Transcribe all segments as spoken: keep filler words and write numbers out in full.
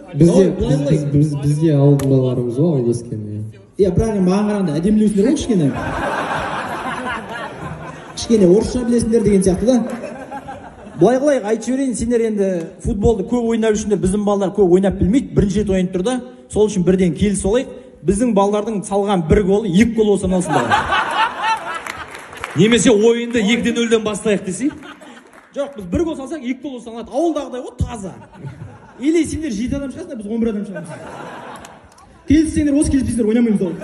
Бізде біз бізге ауылдың балаларымыз ғой, ауыл өскен. Иә, бірақ маған қарағанда әдемілеусіңдер ғой кішкене. Кішкене орысша білесіңдер деген сияқты да. Былай қылайық, айтып жіберейін, сендер енді футболды көп ойнап жүрсіңдер, біздің балалар көп ойнап білмейді, бірінші рет ойнап тұр да. Сол үшін бірден келіс олайық. Біздің балалардың салған бір голы екі гол болса саналсын. Немесе ойынды екіден нөлден бастайық десей? Жоқ, біз бір гол салсақ екі гол болса саналады. Ауылдағыдай ғой, таза. Или сендер жеті адам шығасыңдар, біз он бір адам шығамыз. Келіссеңдер, осы келіспейсіңдер, ойнамаймыз ол.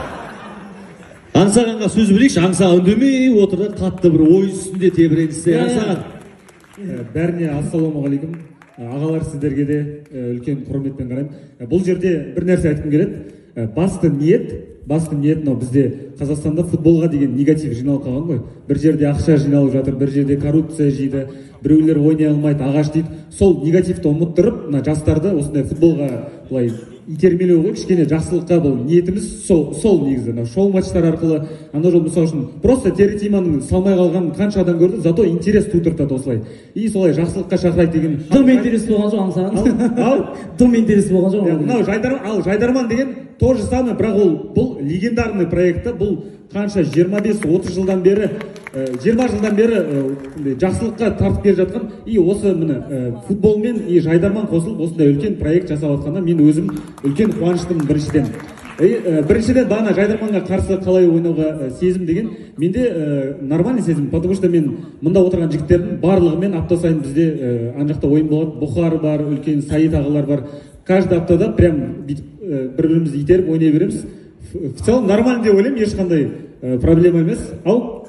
Аңсағанға сөз білейікші, аңсаға үндемей отырды, қатты бір ой үстінде тебіреністе. Аңсаған. Бәріне ассалаумағалейкум. Ағалар, сіздерге де үлкен құрметпен қараймын. Бұл жерде бір нәрсе айтқым келеді. Басты ниет, басты ниет мынау бізде Қазақстанда футболға деген негатив жиналып қалған ғой. Бір жерде ақша жиналып жатыр, бір жерде коррупция жейді, біреулер ойнай алмайды, ағаш дейді. Сол негативті ұмыттырып, мына жастарды осындай футболға былай итермелеу ғой, кішкене жақсылыққа бұл ниетіміз сол, сол негізі. Шоу матчтар арқылы, ана жол мысал үшін просто территиманың салмай қалған қанша адам көрді, зато интерес тудыртады осылай. И солай жақсылыққа шақырайық деген. Дым интерес болған жоқ аңсаған. Ал, дым интерес болған жоқ. Мынау Жайдарман, ал Жайдарман деген то же самое, бірақ ол бұл легендарный проекті, бұл қанша жиырма бес отыз жылдан бері, жиырма жылдан бері жақсылыққа тартып келе жатқан, и осы міне футболмен и Жайдарман қосылып осындай үлкен проект жасап жатқанда мен өзім үлкен қуаныштымын біріншіден. Біріншіден бағана Жайдарманға қарсы қалай ойнауға сезім деген менде нормальный сезім, потому что мен мұнда отырған жігіттердің барлығымен апта сайын бізде ана жақта ойын болады, Бұхар бар, үлкен Саид ағалар бар. Каждый аптада прям бір-бірімізді итеріп ойнай береміз. В целом нормально деп ойлаймын, ешқандай проблема емес. Ау?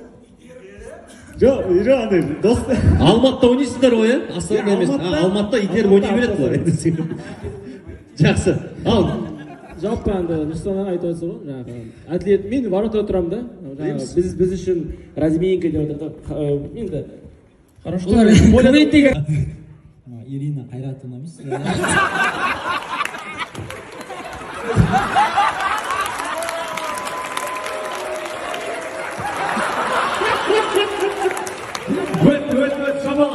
Жоқ, жоқ, андай дос. Алматыда ойнайсыздар ғой, ә? Астана емес. Алматыда итеріп ойнай береді бұлар. Жақсы. Ал. Жалпы енді Нұрсұлтан айтып отырсыз ғой, жаңағы әділет, мен воротада тұрамын да. Жаңағы біз біз үшін разминка деп отырдық. Енді хорошо. Ирина Қайратовна емес. Өт, өт, өт, шабала.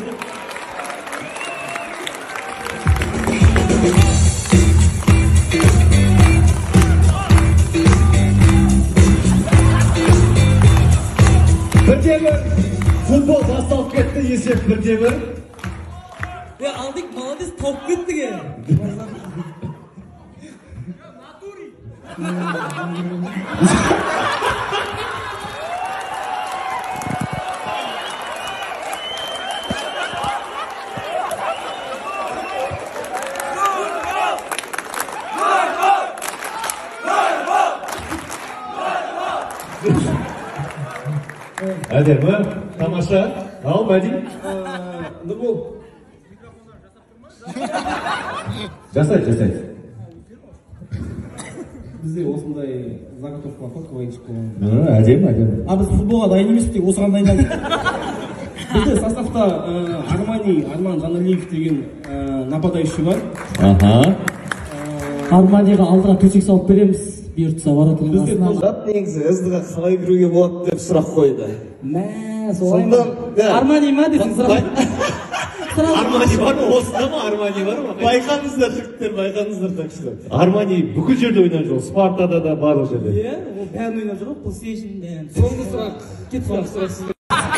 Бірде бір футбол басталып кетті, есеп бірде бір. Е, алдық, молодец, тауып кеттік е. Әдемі, тамаша. Ал, Мәди. Нұрбол. Жасайды, жасайды. Бізде осындай заготовка бар, квайчик болған. Әдемі, әдемі. А біз футболға дайын емес тек осыған дайындалдық. Бізде составта Армани, Арман Жаналиев деген нападающий бар. Аха. Арманияға алдыға төсек салып береміз. Бұйыртса воротаның астына. Жат негізі СД-ға қалай кіруге болады деп сұрақ қойды. Мә, солай ма? Армани ма дедің сұрақ? Армани бар ма? Осында ма Армани бар ма? Байқаңыздар жігіттер, байқаңыздар такшылар. Армани бүкіл жерде ойнап жүр, Спартада да барлық жерде. Иә, ол бәрін ойнап жүр, PlayStation бәрін. Соңғы сұрақ, кетіп сұрақ сұрақсыз.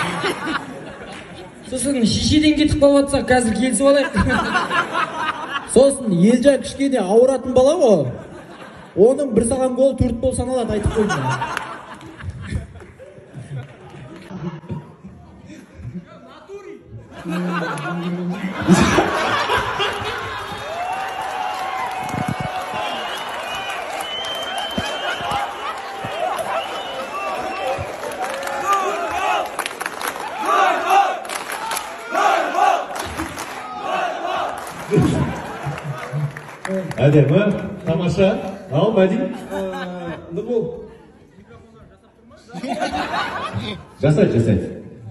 Сосын шешеден кетіп қалып жатсақ, қазір келісіп алайық. Сосын Елжан кішкене ауыратын бала ғой. Оның бір салған гол төрт гол саналады, айтып қойды. Әдемі, тамаша. Ал, Мәди. Нұрбол. Жасайды, жасайды.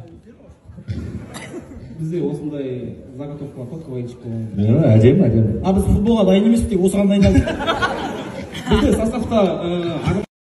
Бізде осындай заготовка бар, квайчик болған. Әдемі, әдемі. А біз футболға дайын емес тек осыған дайындалдық. Бізде составта